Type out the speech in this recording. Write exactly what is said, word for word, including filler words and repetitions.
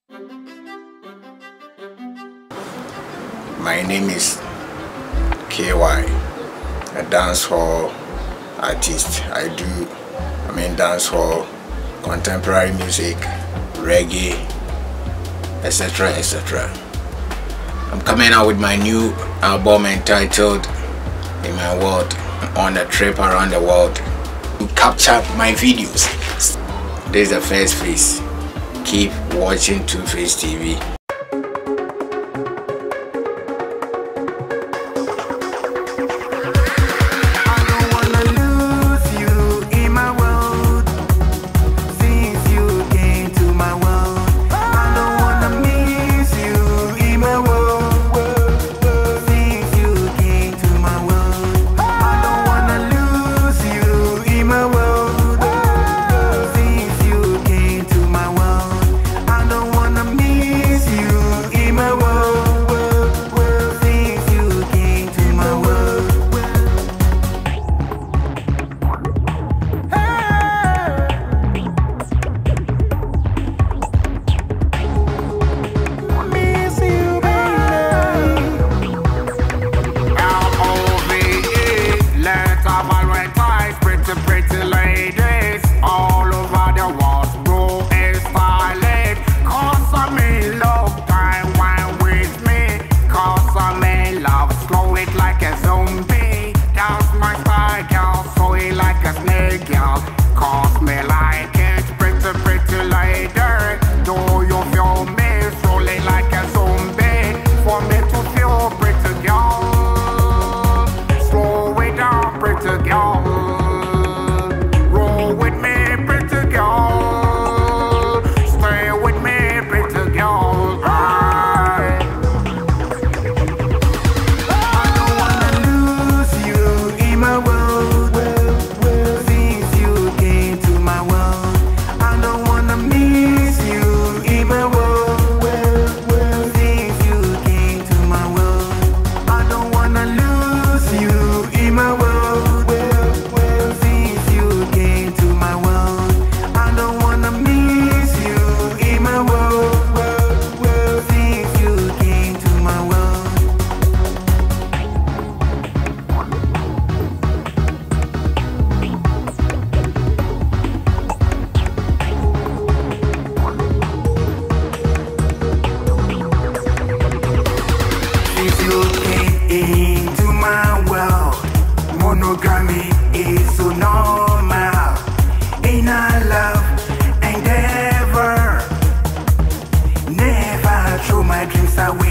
My name is K Y, a dancehall artist. I do, I mean, dancehall, contemporary music, reggae, et cetera, et cetera. I'm coming out with my new album entitled "In My World," on a trip around the world to capture my videos. This is the first phase. Keep watching Two Face T V. Cause me like it, pretty, pretty lady. Do you feel me? Rolling like a zombie. For me to feel pretty girl. Slow it down, pretty girl. Roll with me, pretty girl. Stay with me, pretty girl. I, I don't wanna lose you in my world. Into my world, monogamy is so normal. In our love endeavor, never throw my dreams away.